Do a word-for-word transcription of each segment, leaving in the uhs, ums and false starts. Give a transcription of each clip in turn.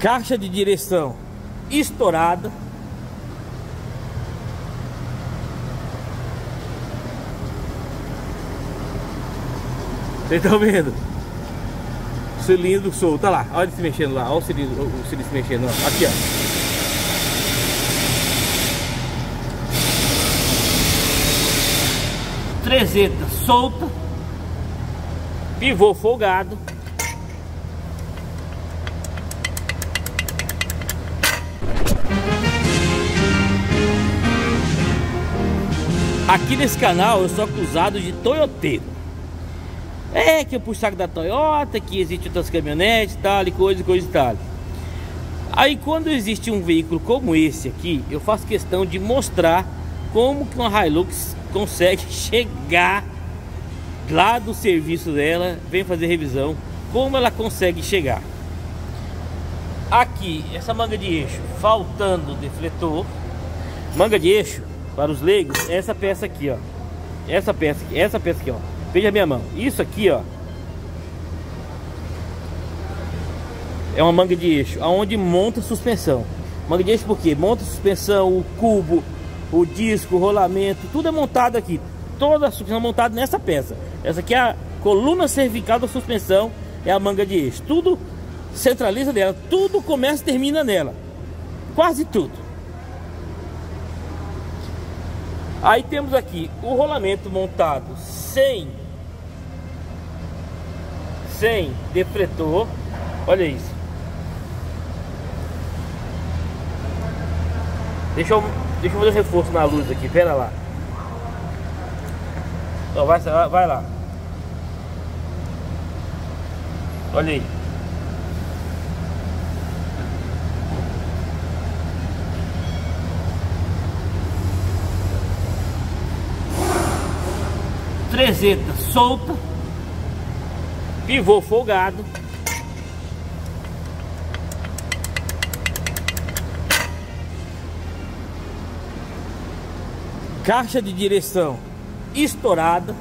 Caixa de direção estourada. Vocês estão vendo? Cilindro solto, olha lá, olha ele se mexendo lá, olha o cilindro, o cilindro se mexendo, ó. Aqui, ó. Trezeta solta, pivô folgado. Aqui nesse canal eu sou acusado de toyoteiro. É que eu puxo saco da Toyota, que existe outras caminhonetes, tal, e coisa, coisa e tal. Aí quando existe um veículo como esse aqui, eu faço questão de mostrar como que uma Hilux consegue chegar lá do serviço dela, vem fazer revisão, como ela consegue chegar. Aqui, essa manga de eixo, faltando defletor. Manga de eixo, para os leigos, essa peça aqui, ó. Essa peça aqui, essa peça aqui, ó. Veja a minha mão. Isso aqui, ó, é uma manga de eixo, aonde monta a suspensão. Manga de eixo por quê? Monta a suspensão, o cubo, o disco, o rolamento, tudo é montado aqui. Toda a suspensão é montada nessa peça. Essa aqui é a coluna cervical da suspensão, é a manga de eixo. Tudo centraliza nela, tudo começa e termina nela. Quase tudo. Aí temos aqui o rolamento montado sem sem defletor. Olha isso. Deixa eu, deixa eu fazer um reforço na luz aqui, pera lá. Ó, vai, vai lá. Olha aí. Trezeta solta, pivô folgado. Caixa de direção estourada.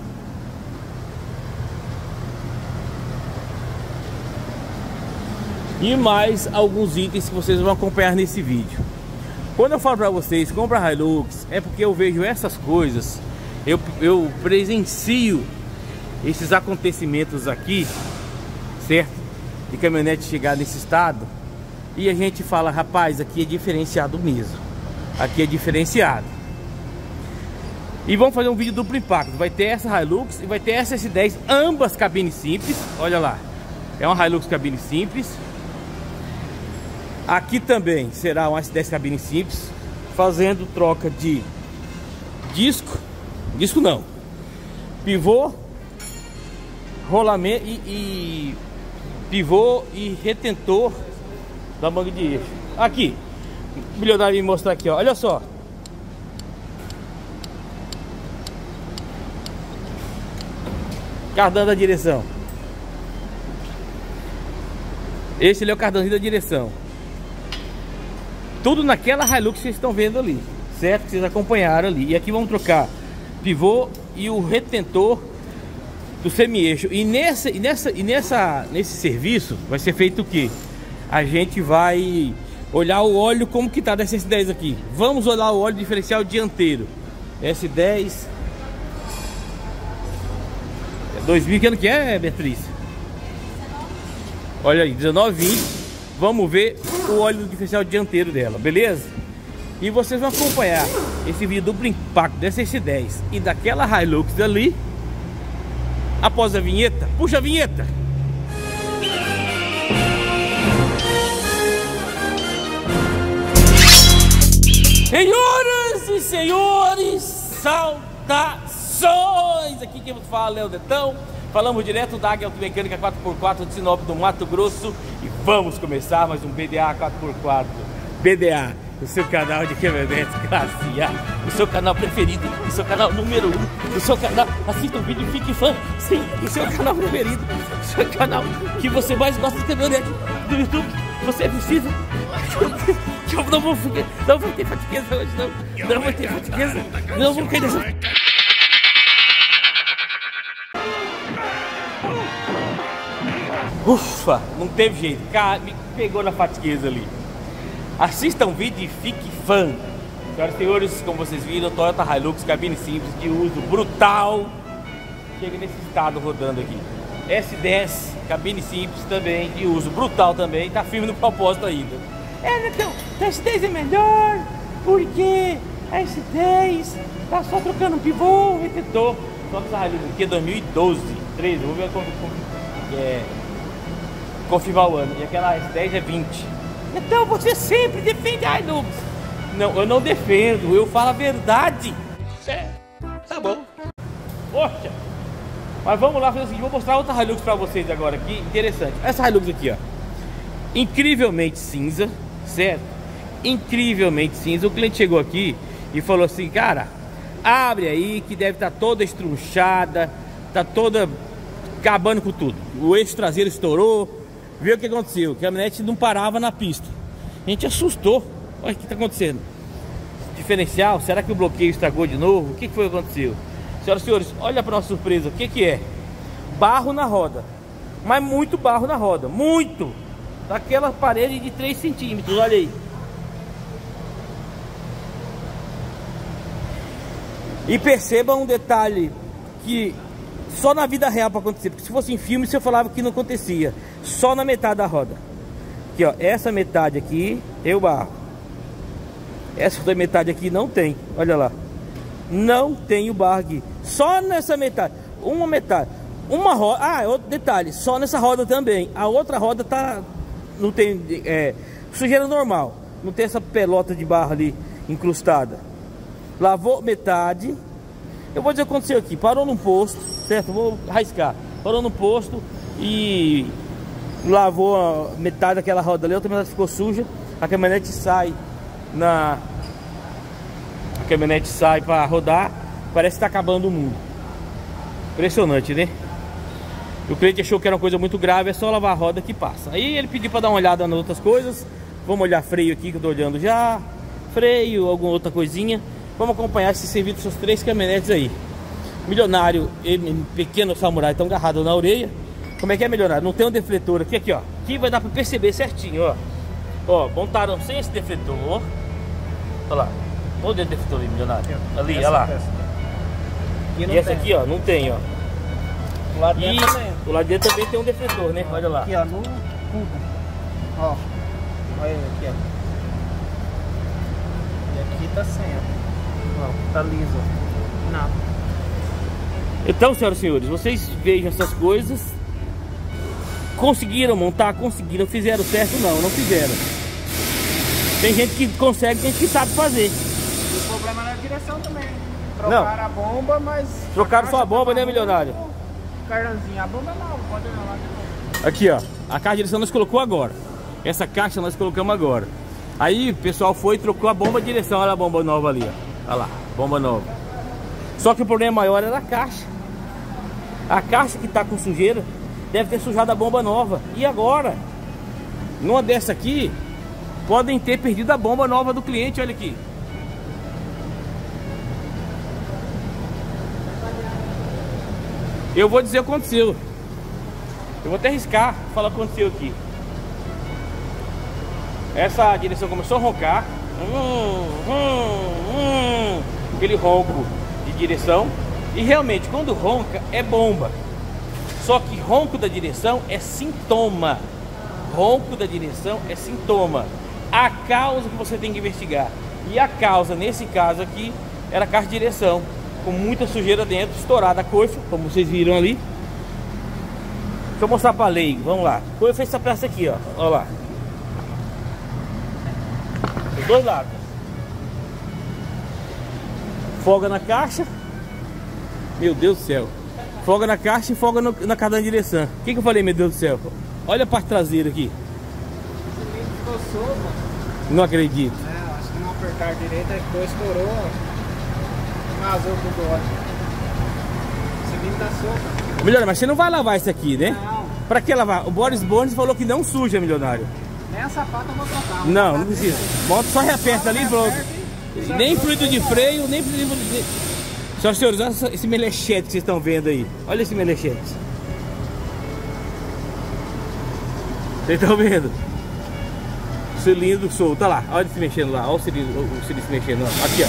E mais alguns itens que vocês vão acompanhar nesse vídeo. Quando eu falo para vocês, compra a Hilux, é porque eu vejo essas coisas. Eu, eu presencio esses acontecimentos aqui, certo? De caminhonete chegar nesse estado. E a gente fala, rapaz, aqui é diferenciado mesmo. Aqui é diferenciado. E vamos fazer um vídeo duplo impacto. Vai ter essa Hilux e vai ter essa S dez, ambas cabines simples. Olha lá, é uma Hilux cabine simples. Aqui também será uma S dez cabine simples, fazendo troca de disco. Disco não, pivô, rolamento e, e pivô e retentor da manga de eixo. Aqui, o milionário me mostrar aqui, ó. Olha só. Cardan da direção. Esse ali é o cardanzinho da direção. Tudo naquela Hilux que vocês estão vendo ali, certo? Que vocês acompanharam ali. E aqui vamos trocar pivô e o retentor do semi-eixo. E nessa, e nessa, e nessa, nesse serviço vai ser feito o que? A gente vai olhar o óleo como que tá dessa S dez aqui. Vamos olhar o óleo diferencial dianteiro. S dez dois mil, que ano que é, Beatriz? Olha aí, dezenove, vinte. Vamos ver o óleo do diferencial dianteiro dela, beleza? E vocês vão acompanhar esse vídeo duplo impacto dessa S dez e daquela Hilux ali após a vinheta. Puxa a vinheta! Senhoras e senhores, saudações! Aqui quem vos fala é o Detão. Falamos direto da Águia Automecânica quatro por quatro de Sinop, do Mato Grosso. E vamos começar mais um B D A quatro por quatro. B D A, o seu canal de caminhonetes classe A, o seu canal preferido, o seu canal número um, o seu canal, assista o vídeo e fique fã, sim, o seu canal preferido, o seu canal que você mais gosta de caminhonete do YouTube. Você precisa. Eu não vou, não vou ter fatigueza hoje, não. Não vou ter fatigueza, não vou querer. Ufa, não teve jeito. Cara, me pegou na fatiqueza ali. Assistam o vídeo e fique fã. Senhoras e senhores, como vocês viram, Toyota Hilux, cabine simples, de uso brutal. Chega nesse estado rodando aqui. S dez, cabine simples também, de uso brutal também. Tá firme no propósito ainda. É, então, a S dez é melhor, porque a S dez tá só trocando um pivô, retentor. Só que essa Hilux aqui é dois mil e doze, treze, vou ver como, como é, confirmar o ano. E aquela S dez é vinte. Então você sempre defende a Hilux. Não, eu não defendo, eu falo a verdade. É, tá bom. Poxa. Mas vamos lá fazer o seguinte, vou mostrar outra Hilux pra vocês agora aqui, interessante. Essa Hilux aqui, ó, incrivelmente cinza, certo? Incrivelmente cinza. O cliente chegou aqui e falou assim, cara, abre aí que deve estar toda estrunchada, tá toda acabando com tudo. O eixo traseiro estourou. Viu o que aconteceu? Que a caminhonete não parava na pista. A gente assustou. Olha o que está acontecendo. Diferencial, será que o bloqueio estragou de novo? O que foi que aconteceu? Senhoras e senhores, olha para nossa surpresa. O que que é? Barro na roda. Mas muito barro na roda. Muito! Daquela parede de três centímetros, olha aí. E perceba um detalhe que só na vida real para acontecer, porque se fosse em filme você falava que não acontecia. Só na metade da roda. Aqui, ó, essa metade aqui tem o barro. Essa outra metade aqui não tem. Olha lá. Não tem o barro aqui. Só nessa metade. Uma metade. Uma roda. Ah, outro detalhe. Só nessa roda também. A outra roda tá. Não tem. É, sujeira normal. Não tem essa pelota de barro ali incrustada. Lavou metade. Eu vou dizer o que aconteceu aqui. Parou num posto, certo? Vou arriscar. Parou num posto e lavou a metade daquela roda ali. A outra metade ficou suja. A caminhonete sai na. A caminhonete sai para rodar. Parece que tá acabando o mundo. Impressionante, né? O cliente achou que era uma coisa muito grave. É só lavar a roda que passa. Aí ele pediu para dar uma olhada nas outras coisas. Vamos olhar freio aqui que eu tô olhando já. Freio, alguma outra coisinha. Vamos acompanhar esse serviço dessas três caminhonetes aí. Milionário e pequeno samurai estão agarrados na orelha. Como é que é, milionário? Não tem um defletor aqui, aqui, ó. Aqui vai dar para perceber certinho, ó. Ó, montaram sem esse defletor. Olha lá. Olha o defletor ali, milionário. Ali, olha lá. E essa aqui, ó, não tem, ó. O lado de dentro e também. o lado de dentro também tem um defletor, né? Olha lá. Aqui, ó, no cubo. Ó. Olha ele aqui, ó. E aqui tá sem, ó. Ó, tá liso. Não. Então, senhoras e senhores, vocês vejam essas coisas. Conseguiram montar? Conseguiram. Fizeram certo? Não, não fizeram. Tem gente que consegue, tem gente que sabe fazer. E o problema é na direção também. Trocaram Não. a bomba, mas... Trocaram só a bomba, né, milionário? Cardanzinho, a bomba não, pode ir lá. Aqui, ó. A caixa de direção nós colocou agora. Essa caixa nós colocamos agora. Aí o pessoal foi e trocou a bomba de direção. Olha a bomba nova ali, ó. Olha lá, bomba nova. Só que o problema maior era a caixa. A caixa que tá com sujeira deve ter sujado a bomba nova. E agora? Numa dessa aqui, podem ter perdido a bomba nova do cliente, olha aqui. Eu vou dizer o que aconteceu. Eu vou até arriscar falar o que aconteceu aqui. Essa direção começou a roncar. Hum, hum, hum, aquele ronco de direção. E realmente, quando ronca, é bomba. Só que ronco da direção é sintoma. Ronco da direção é sintoma. A causa que você tem que investigar. E a causa, nesse caso aqui, era a caixa de direção. Com muita sujeira dentro, estourada a coifa, como vocês viram ali. Deixa eu mostrar para leigo, vamos lá. A coifa fez essa peça aqui, ó. Olha lá. Os dois lados. Folga na caixa. Meu Deus do céu. Folga na caixa e folga no, na cardan de direção. O que, que eu falei, meu Deus do céu? Olha a parte traseira aqui. Ficou solto. Não acredito. É, acho que não apertar direito, aí ficou, estourou. Vazou tudo ótimo. Esse vinho tá solto. Milionário, mas você não vai lavar isso aqui, né? Não. Pra que lavar? O Boris Bones falou que não suja, milionário. Nem a sapata eu vou trocar. Não, não precisa. Bota, só reaperta ali e pronto. Nem fluido de freio, nem fluido de... Senhoras e senhores, olha esse melechete que vocês estão vendo aí. Olha esse melechete. Vocês estão vendo? Cilindro solto, olha lá, olha ele se mexendo lá, olha o cilindro, o cilindro se mexendo, ó. Aqui, ó.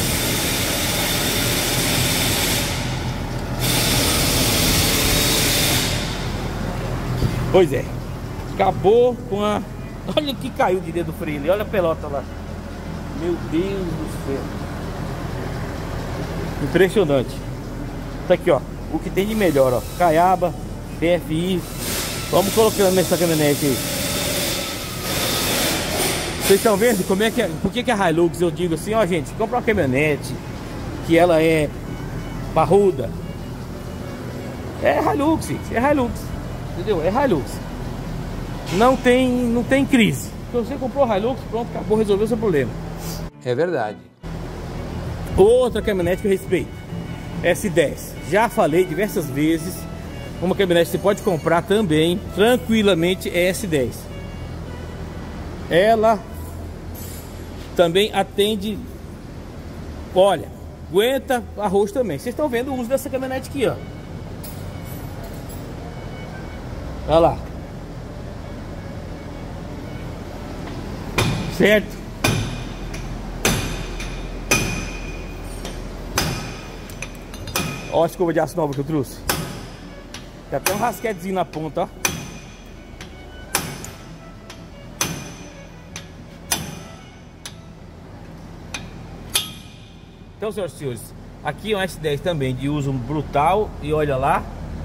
Pois é, acabou com a... Olha que caiu de dentro do freio ali, olha a pelota lá. Meu Deus do céu. Impressionante. Tá aqui, ó, o que tem de melhor, ó, caiaba, T F I. Vamos colocando nessa caminhonete aí. Vocês estão vendo como é que é? Por que que a Hilux, eu digo assim, ó gente, compra uma caminhonete que ela é parruda. É Hilux, é Hilux, entendeu? É Hilux. Não tem, não tem crise. Se você comprou Hilux, pronto, acabou, resolveu o seu problema. É verdade. Outra caminhonete que eu respeito, S dez. Já falei diversas vezes, uma caminhonete que você pode comprar também, tranquilamente, é S dez. Ela também atende, olha, aguenta arroz também. Vocês estão vendo o uso dessa caminhonete aqui, ó. Olha lá. Certo? Olha a escova de aço nova que eu trouxe. Tem até um rasquetezinho na ponta, ó. Então, senhoras e senhores, aqui é um S dez também de uso brutal. E olha lá.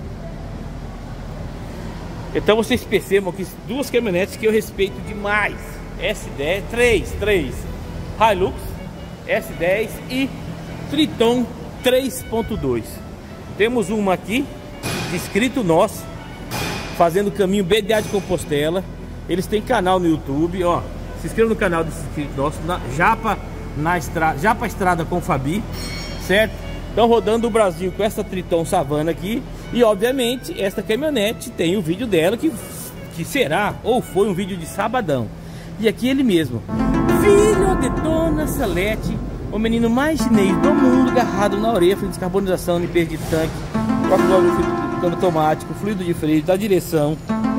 Então vocês percebam que duas caminhonetes que eu respeito demais. S dez, três, três Hilux, S dez e Triton três ponto dois. Temos uma aqui, inscrito nosso, fazendo o caminho B D A de Compostela. Eles têm canal no YouTube, ó. Se inscreva no canal desse inscrito nosso, na, Japa na estrada, Japa Estrada com Fabi, certo? Estão rodando o Brasil com essa Triton Savana aqui. E obviamente esta caminhonete tem o vídeo dela que, que será ou foi um vídeo de sabadão. E aqui ele mesmo, filho de Dona Salete, o menino mais chinês do mundo, agarrado na orelha, fluido de descarbonização, limpeza de tanque, troca do óleo automático, fluido de freio, da direção,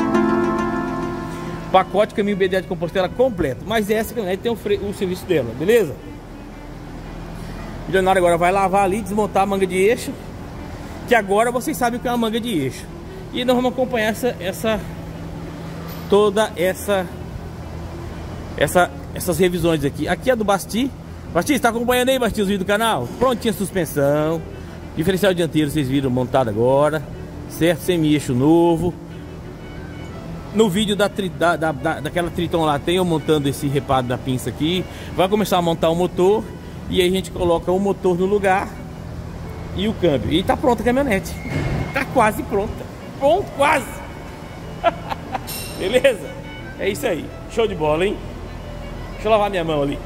pacote caminho B D A de Compostela completo. Mas essa caminhonete tem o, freio, o serviço dela, beleza? O milionário agora vai lavar ali, desmontar a manga de eixo, que agora vocês sabem o que é uma manga de eixo. E nós vamos acompanhar essa, essa toda essa, essa essas revisões aqui. Aqui é do Basti. Basti, está acompanhando aí, Basti, os vídeos do canal? Prontinha a suspensão, diferencial dianteiro vocês viram montado agora, certo? Semi-eixo novo. No vídeo da, da, da, daquela Triton lá tem eu montando esse reparo da pinça aqui. Vai começar a montar o motor e aí a gente coloca o motor no lugar e o câmbio. E tá pronta a caminhonete. Tá quase pronta. Pronto, quase. Beleza? É isso aí. Show de bola, hein? Deixa eu lavar minha mão ali.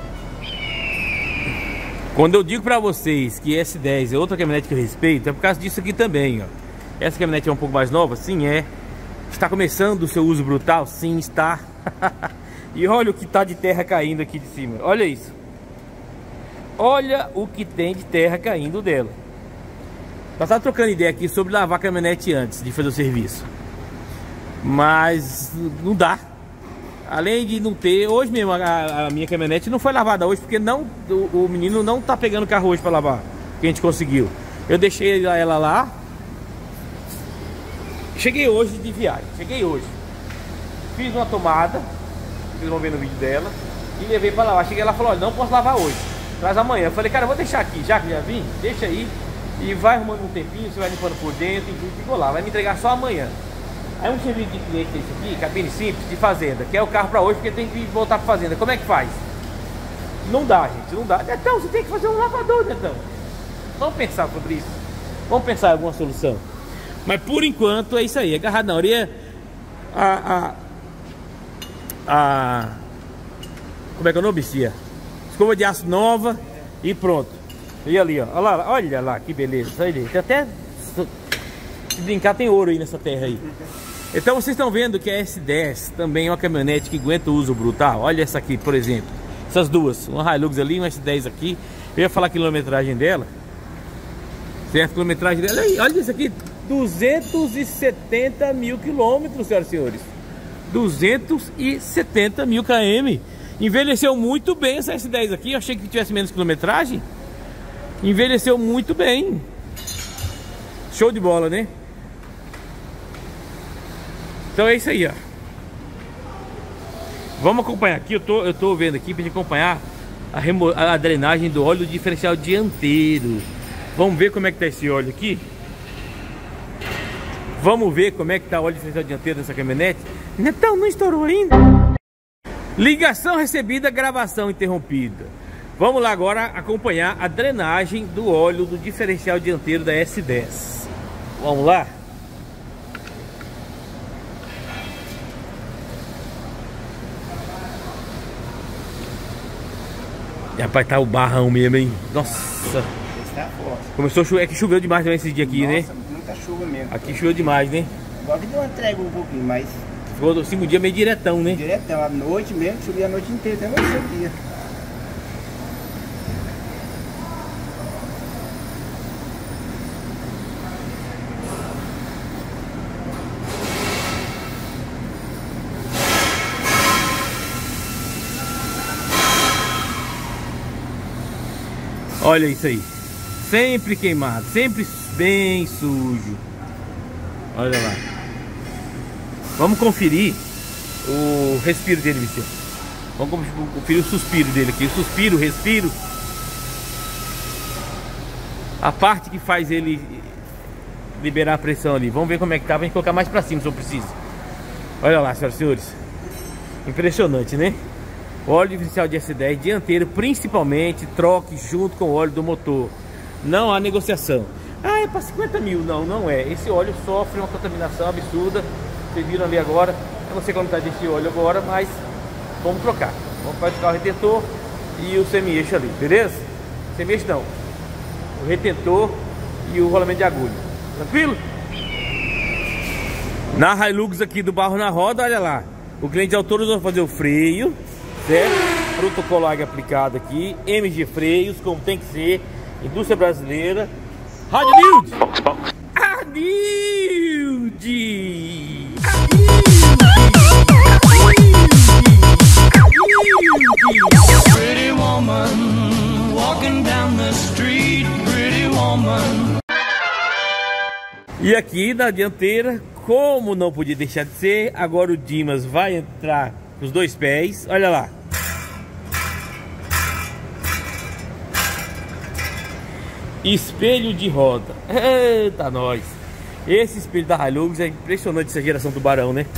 Quando eu digo pra vocês que S dez é outra caminhonete que eu respeito, é por causa disso aqui também, ó. Essa caminhonete é um pouco mais nova? Sim, é. Está começando o seu uso brutal? Sim, está. E olha o que tá de terra caindo aqui de cima. Olha isso. Olha o que tem de terra caindo dela. Nós estávamos trocando ideia aqui sobre lavar a caminhonete antes de fazer o serviço. Mas não dá. Além de não ter, hoje mesmo a, a minha caminhonete não foi lavada hoje, porque não, o, o menino não tá pegando carro hoje para lavar, que a gente conseguiu. Eu deixei ela lá. Cheguei hoje de viagem, cheguei hoje. Fiz uma tomada, vocês vão ver no vídeo dela, e levei para lavar. Cheguei lá e falou, olha, não posso lavar hoje, traz amanhã. Eu falei, cara, eu vou deixar aqui, já que já vim, deixa aí. E vai arrumando um tempinho, você vai limpando por dentro, e ficou lá, vai me entregar só amanhã. Aí um serviço de cliente desse aqui, cabine simples, de fazenda, que é o carro para hoje, porque tem que voltar para fazenda. Como é que faz? Não dá, gente, não dá. Então, você tem que fazer um lavador, então. Vamos pensar sobre isso. Vamos pensar em alguma solução. Mas por enquanto é isso aí, agarrado na orelha. A, a, a como é que é o nome, Bia? Escova de aço nova e pronto. E ali, ó, olha lá, olha lá que beleza. Olha ali. Tem até, se brincar, tem ouro aí nessa terra aí. Então vocês estão vendo que a S dez também é uma caminhonete que aguenta o uso brutal. Olha essa aqui, por exemplo. Essas duas, uma Hilux ali, uma S dez aqui. Eu ia falar a quilometragem dela. Certo, a quilometragem dela aí, olha isso aqui, duzentos e setenta mil quilômetros, senhoras e senhores. duzentos e setenta mil quilômetros. Envelheceu muito bem essa S dez aqui. Eu achei que tivesse menos quilometragem. Envelheceu muito bem. Show de bola, né? Então é isso aí, ó. Vamos acompanhar aqui. Eu tô, eu tô vendo aqui pra gente acompanhar a, remo... a drenagem do óleo diferencial dianteiro. Vamos ver como é que tá esse óleo aqui. Vamos ver como é que tá o óleo diferencial dianteiro dessa caminhonete. Netão, não estourou ainda. Ligação recebida, gravação interrompida. Vamos lá agora acompanhar a drenagem do óleo do diferencial dianteiro da S dez. Vamos lá. E, rapaz, tá o barrão mesmo, hein? Nossa. Tá forte. Começou a chover, é que choveu demais também esse dia aqui, Nossa, né? Muita chuva mesmo. Aqui choveu demais, né? Agora que deu uma trégua um pouquinho, mas... Ficou no cinco dias meio diretão, né? Diretão, à noite mesmo, chovia a noite inteira, até no seu dia. Olha isso aí. Sempre queimado, sempre bem sujo. Olha lá. Vamos conferir o respiro dele, Vicente. Vamos conferir o suspiro dele aqui. O suspiro, o respiro. A parte que faz ele liberar a pressão ali. Vamos ver como é que tá pra gente colocar mais pra cima se eu preciso. Olha lá, senhoras e senhores. Impressionante, né? O óleo diferencial de S dez dianteiro, principalmente, troque junto com o óleo do motor. Não há negociação. Ah, é para cinquenta mil. Não, não é. Esse óleo sofre uma contaminação absurda. Vocês viram ali agora. Eu não sei como está desse óleo agora, mas vamos trocar. Vamos trocar o retentor e o semi-eixo ali, beleza? Semi-eixo não. O retentor e o rolamento de agulha. Tranquilo? Na Hilux aqui do Barro na Roda, olha lá. O cliente autorizou fazer o freio, certo? Protocolo águia aplicado aqui. M G Freios, como tem que ser. Indústria brasileira. Rádio Nilde! A Nilde! Pretty woman walking down the street, pretty woman. E aqui na dianteira, como não podia deixar de ser, agora o Dimas vai entrar com os dois pés. Olha lá. Espelho de roda. Eita, nós. Esse espelho da Hilux é impressionante, essa geração tubarão, né?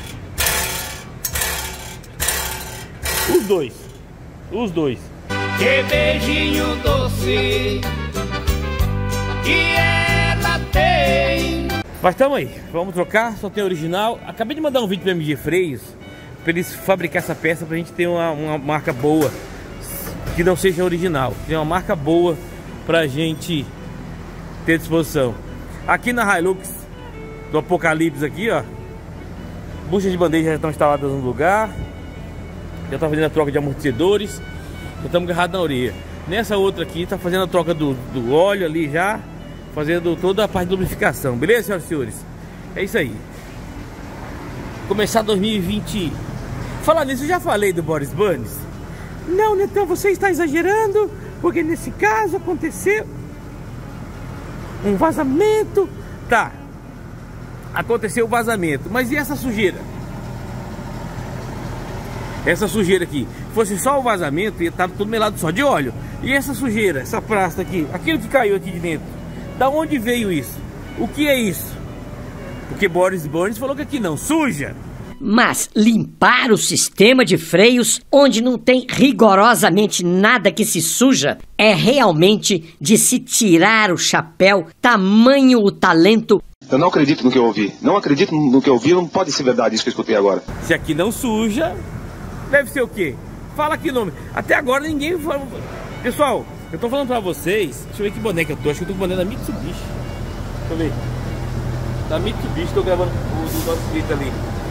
Os dois. Os dois. Que beijinho doce que ela tem. Mas tamo aí. Vamos trocar. Só tem original. Acabei de mandar um vídeo para M G Freios para eles fabricar essa peça pra gente ter uma, uma marca boa que não seja original. Tem uma marca boa pra gente ter à disposição. Aqui na Hilux do Apocalipse aqui, ó, buchas de bandeja já estão instaladas no lugar. Já tá fazendo a troca de amortecedores. Já estamos agarrados na orelha. Nessa outra aqui tá fazendo a troca do, do óleo ali já, fazendo toda a parte de lubrificação. Beleza, senhoras e senhores? É isso aí. Começar dois mil e vinte. Falar nisso, eu já falei do Boris Bundes. Não, Netão, você está exagerando, porque nesse caso aconteceu um vazamento. Tá, aconteceu o vazamento, mas e essa sujeira? Essa sujeira aqui, fosse só o vazamento, ia estar tudo melado só de óleo. E essa sujeira, essa prasta aqui, aquilo que caiu aqui de dentro, da onde veio isso? O que é isso? Porque Boris Bundes falou que aqui não suja. Mas limpar o sistema de freios, onde não tem rigorosamente nada que se suja, é realmente de se tirar o chapéu, tamanho o talento. Eu não acredito no que eu ouvi. Não acredito no que eu ouvi, não pode ser verdade isso que eu escutei agora. Se aqui não suja, deve ser o quê? Fala aqui o nome. Até agora ninguém falou. Pessoal, eu tô falando pra vocês. Deixa eu ver que boné que eu tô. Acho que eu tô com boné da Mitsubishi. Deixa eu ver. Da Mitsubishi, tô gravando o do nosso vídeo ali.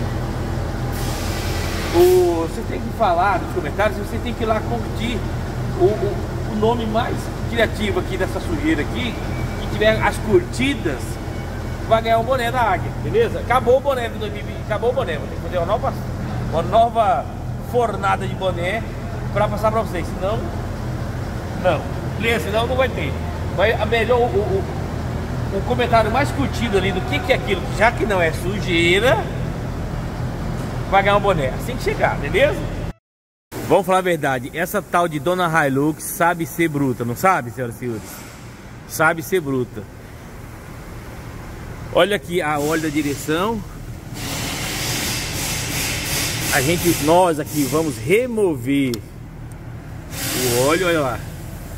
O, você tem que falar nos comentários, você tem que ir lá curtir o, o, o nome mais criativo aqui dessa sujeira aqui, que tiver as curtidas vai ganhar um boné da Águia, beleza? Acabou o boné de dois mil e vinte, acabou o boné, vou ter que fazer uma nova, uma nova fornada de boné pra passar pra vocês, senão, não, beleza, senão não vai ter. Vai, a melhor, o, o, o comentário mais curtido ali do que, que é aquilo, já que não é sujeira, vai ganhar um boné, assim que chegar, beleza? Vamos falar a verdade, essa tal de Dona Hilux sabe ser bruta, não sabe, senhoras e senhores? Sabe ser bruta. Olha aqui a óleo da direção. A gente, nós aqui vamos remover o óleo, olha lá.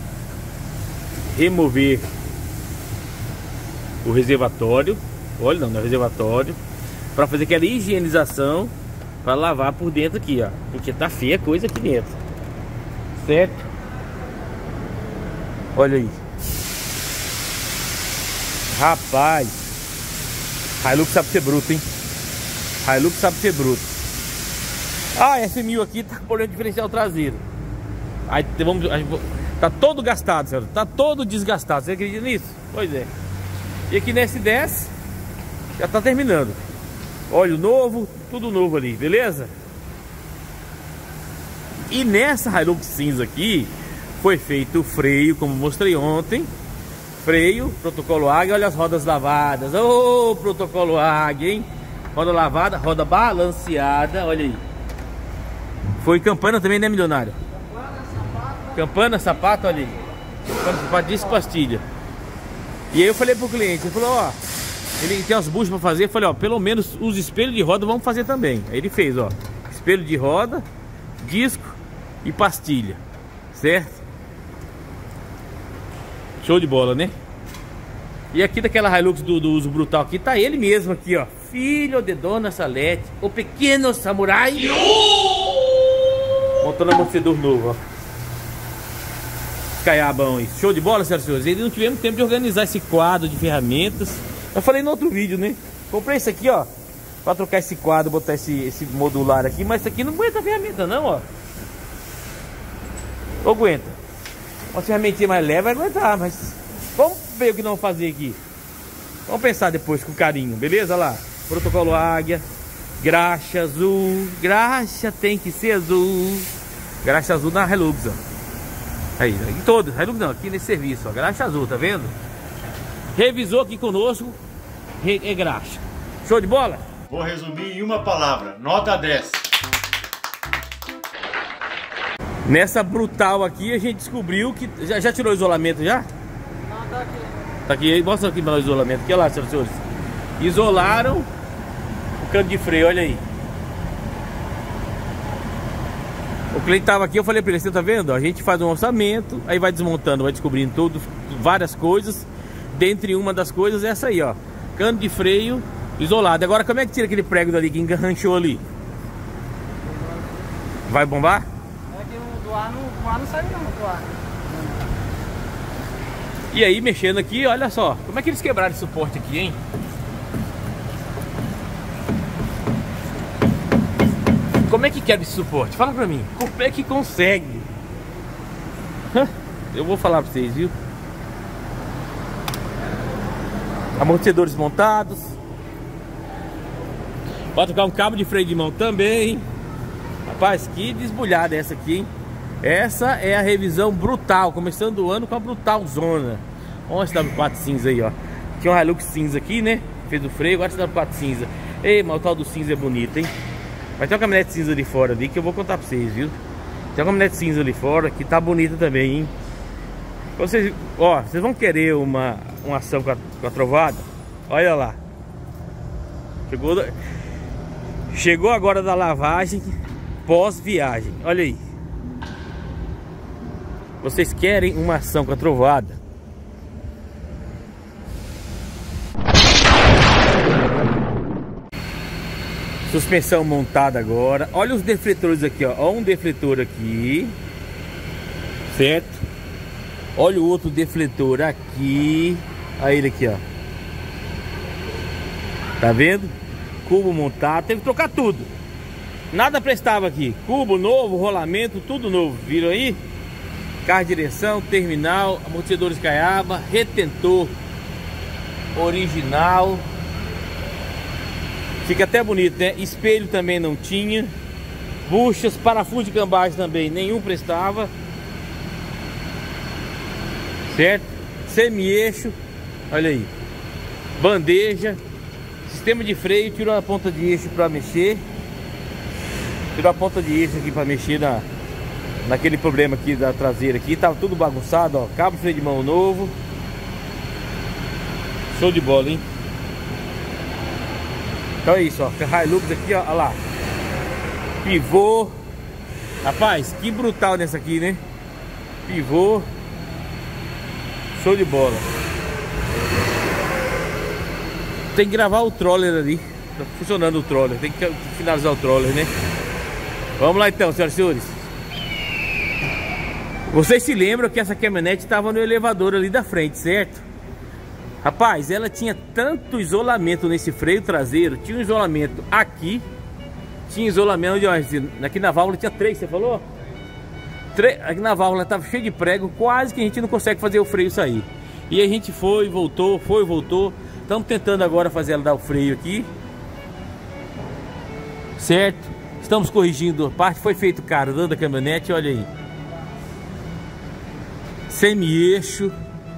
Remover o reservatório. Óleo não, não é reservatório. Para fazer aquela higienização. Para lavar por dentro aqui, ó. Porque tá feia a coisa aqui dentro. Certo? Olha aí. Rapaz, Hilux sabe ser bruto, hein? Hilux sabe ser bruto. Ah, esse mil aqui tá com problema de diferencial traseiro. Aí vamos, tá todo gastado, senhor. Tá todo desgastado. Você acredita nisso? Pois é. E aqui nesse dez já tá terminando. Óleo novo, tudo novo ali, beleza? E nessa Hilux cinza aqui foi feito o freio, como mostrei ontem. Freio, protocolo Águia, olha as rodas lavadas. Ô, oh, protocolo Águia, hein? Roda lavada, roda balanceada, olha aí. Foi campana também, né, milionário? Campana, sapato. Campana, sapato, olha aí. Campana, sapato, disco, pastilha. E aí eu falei pro cliente, ele falou, ó, ele tem as buchas pra fazer. Eu falei, ó, pelo menos os espelhos de roda vamos fazer também. Aí ele fez, ó, espelho de roda, disco e pastilha, certo? Show de bola, né? E aqui daquela Hilux do, do uso brutal aqui, tá ele mesmo aqui, ó. Filho de Dona Salete, o pequeno samurai. Montando amortecedor novo, ó. Caiabão aí. Show de bola, senhoras e senhores. E não tivemos tempo de organizar esse quadro de ferramentas. Eu falei no outro vídeo, né? Comprei isso aqui, ó, pra trocar esse quadro, botar esse, esse modular aqui. Mas isso aqui não aguenta a ferramenta não, ó. Ou aguenta. Uma ferramentinha mais leve vai aguentar, mas vamos ver o que não vamos fazer aqui. Vamos pensar depois com carinho, beleza? Olha lá, protocolo Águia, graxa azul. Graxa tem que ser azul. Graxa azul na Hilux, ó. Aí, em todos, Hilux não, aqui nesse serviço, ó. Graxa azul, tá vendo? Revisou aqui conosco, é graxa. Show de bola? Vou resumir em uma palavra, nota dez. Nessa brutal aqui a gente descobriu que... Já, já tirou o isolamento já? Não, tá aqui. Tá aqui, mostra aqui o isolamento. Aqui, olha lá, senhoras e senhores. Isolaram o cano de freio, olha aí. O cliente tava aqui, eu falei pra ele, você tá vendo? A gente faz um orçamento, aí vai desmontando, vai descobrindo tudo, várias coisas. Dentre uma das coisas é essa aí, ó. Cano de freio isolado. Agora como é que tira aquele prego dali que enganchou ali? Vai bombar? Do ar não, do ar não sai não, do ar. E aí, mexendo aqui, olha só. Como é que eles quebraram esse suporte aqui, hein? Como é que quebra esse suporte? Fala pra mim. Como é que consegue? Eu vou falar pra vocês, viu? Amortecedores montados. Vai trocar um cabo de freio de mão também. Rapaz, que desbulhada essa aqui, hein? Essa é a revisão brutal, começando o ano com a brutal zona. Olha esse W quatro cinza aí, ó. Tinha um Hilux cinza aqui, né? Fez o freio, agora esse W quatro cinza. Ei, mas o tal do cinza é bonito, hein? Mas tem uma caminhonete cinza ali fora ali que eu vou contar pra vocês, viu? Tem uma caminhonete cinza ali fora que tá bonita também, hein? Vocês, ó, vocês vão querer uma, uma ação com a, com a trovada? Olha lá. Chegou, chegou agora da lavagem pós-viagem, olha aí. Vocês querem uma ação com a trovada? Suspensão montada agora. Olha os defletores aqui, ó. Olha um defletor aqui. Certo? Olha o outro defletor aqui. Olha ele aqui, ó. Tá vendo? Cubo montado. Teve que trocar tudo. Nada prestava aqui. Cubo novo, rolamento, tudo novo. Viram aí? Carro de direção, terminal, amortecedores Caiaba, retentor original. Fica até bonito, né? Espelho também não tinha. Buchas, parafuso de cambagem também, nenhum prestava. Certo? Semi-eixo. Olha aí. Bandeja. Sistema de freio, tirou a ponta de eixo para mexer. Tirou a ponta de eixo aqui para mexer na, naquele problema aqui da traseira aqui. Tava tudo bagunçado, ó. Cabo de freio de mão novo. Show de bola, hein? Então é isso, ó. Hilux aqui, ó. Olha lá. Pivô. Rapaz, que brutal nessa aqui, né? Pivô. Show de bola. Tem que gravar o troller ali. Tá funcionando o troller. Tem que finalizar o troller, né? Vamos lá então, senhoras e senhores. Vocês se lembram que essa caminhonete estava no elevador ali da frente, certo? Rapaz, ela tinha tanto isolamento nesse freio traseiro. Tinha um isolamento aqui. Tinha isolamento de onde? Aqui na válvula tinha três, você falou? Tre... Aqui na válvula estava cheio de prego. Quase que a gente não consegue fazer o freio sair. E a gente foi, voltou, foi, voltou. Estamos tentando agora fazer ela dar o freio aqui. Certo? Estamos corrigindo a parte. Foi feito cara dando a caminhonete, olha aí. Semi-eixo.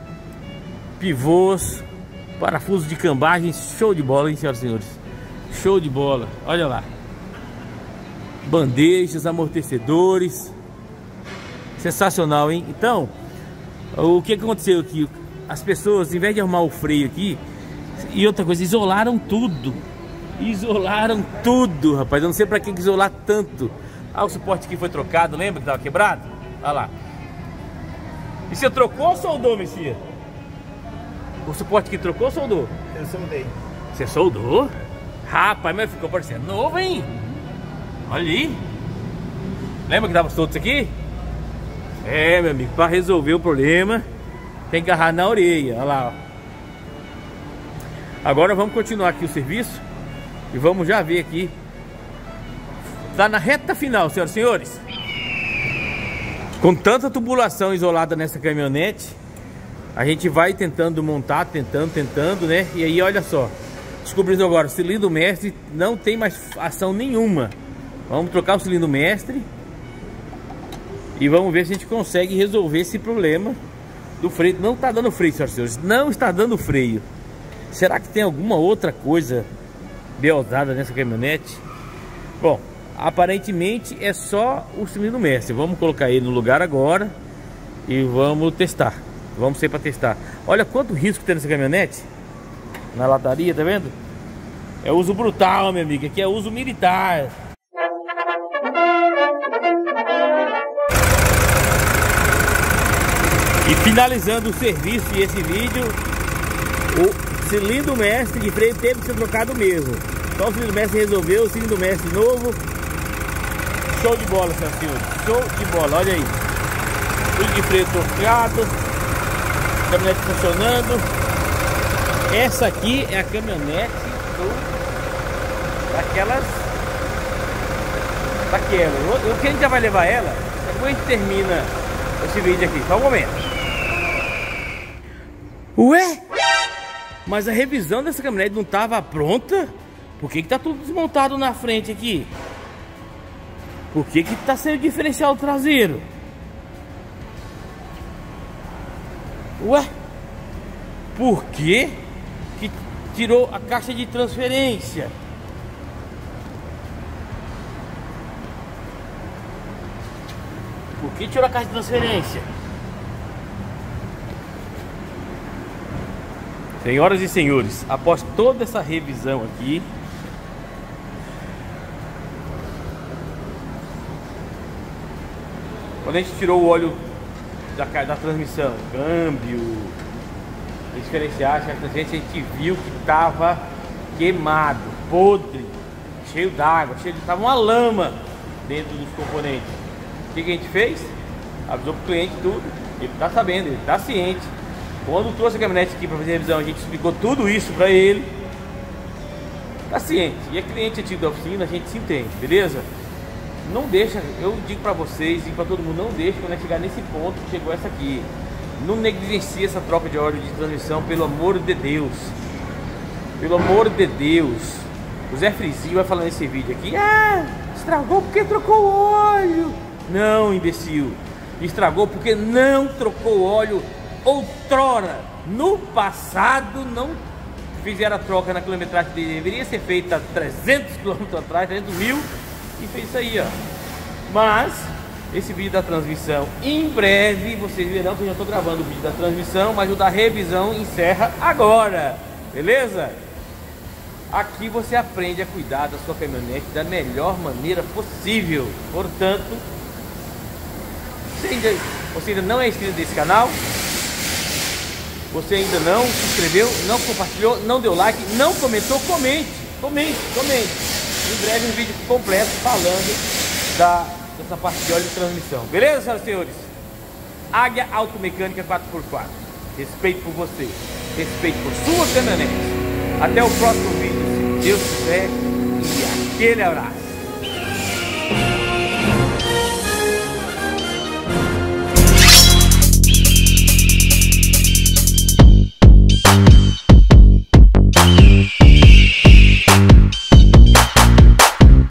Pivôs. Parafuso de cambagem. Show de bola, hein, senhoras e senhores? Show de bola. Olha lá. Bandejas, amortecedores. Sensacional, hein? Então, o que aconteceu aqui? As pessoas, em vez de arrumar o freio aqui, e outra coisa, isolaram tudo. Isolaram tudo, rapaz. Eu não sei pra que isolar tanto. Ah, o suporte aqui foi trocado, lembra que tava quebrado? Olha lá. E você trocou ou soldou, Messias? O suporte que trocou ou soldou? Eu soldei. Você soldou? Rapaz, mas ficou parecendo novo, hein? Olha aí. Lembra que tava solto isso aqui? É, meu amigo, para resolver o problema tem que agarrar na orelha. Olha lá, ó. Agora vamos continuar aqui o serviço e vamos já ver aqui. Tá na reta final, senhoras e senhores. Com tanta tubulação isolada nessa caminhonete, a gente vai tentando montar, tentando, tentando, né? E aí, olha só, descobrindo agora, o cilindro mestre não tem mais ação nenhuma. Vamos trocar o cilindro mestre e vamos ver se a gente consegue resolver esse problema do freio. Não está dando freio, senhoras e senhores. Não está dando freio. Será que tem alguma outra coisa beldada nessa caminhonete? Bom, aparentemente é só o cilindro mestre. Vamos colocar ele no lugar agora e vamos testar. Vamos sair para testar. Olha quanto risco tem nessa caminhonete. Na lataria, tá vendo? É uso brutal, meu amigo. Aqui é uso militar. E finalizando o serviço e esse vídeo, o cilindro mestre de freio teve que ser trocado mesmo. Só o cilindro mestre resolveu, o cilindro mestre novo. Show de bola, senhoras e senhores. Show de bola, olha aí. Tudo de freio trocado. Caminhonete funcionando. Essa aqui é a caminhonete do... daquelas... Daquela. O que a gente já vai levar ela, depois a gente termina esse vídeo aqui. Só um momento. Ué? Mas a revisão dessa caminhonete não estava pronta? Por que que tá tudo desmontado na frente aqui? Por que que tá sem o diferencial traseiro? Ué? Por que que tirou a caixa de transferência? Por que tirou a caixa de transferência? Senhoras e senhores, após toda essa revisão aqui, quando a gente tirou o óleo da, da transmissão, câmbio, diferenciais, a gente viu que estava queimado, podre, cheio d'água, cheio de, tava uma lama dentro dos componentes. O que, que a gente fez? Avisou pro cliente tudo, ele tá sabendo, ele tá ciente. Quando trouxe a caminhonete aqui para fazer a revisão, a gente explicou tudo isso para ele. Tá ciente. E é cliente antigo da oficina, a gente se entende, beleza? Não deixa, eu digo para vocês e para todo mundo, não deixa quando é chegar nesse ponto que chegou essa aqui. Não negligencie essa troca de óleo de transmissão, pelo amor de Deus. Pelo amor de Deus. O Zé Frizinho vai falar nesse vídeo aqui: ah, estragou porque trocou o óleo. Não, imbecil. Estragou porque não trocou óleo outrora. No passado não fizeram a troca na quilometragem que deveria ser feita trezentos quilômetros atrás, trezentos mil, e fez isso aí, ó. Mas esse vídeo da transmissão, em breve vocês verão que eu já estou gravando o vídeo da transmissão, mas o da revisão encerra agora, beleza? Aqui você aprende a cuidar da sua caminhonete da melhor maneira possível. Portanto, você ainda, você ainda não é inscrito nesse canal, você ainda não se inscreveu, não compartilhou, não deu like, não comentou, comente, comente, comente. Em breve um vídeo completo falando da, dessa parte de óleo de transmissão. Beleza, senhoras e senhores? Águia Automecânica quatro por quatro. Respeito por você, respeito por sua caminhonete. Até o próximo vídeo, se Deus quiser, e aquele abraço.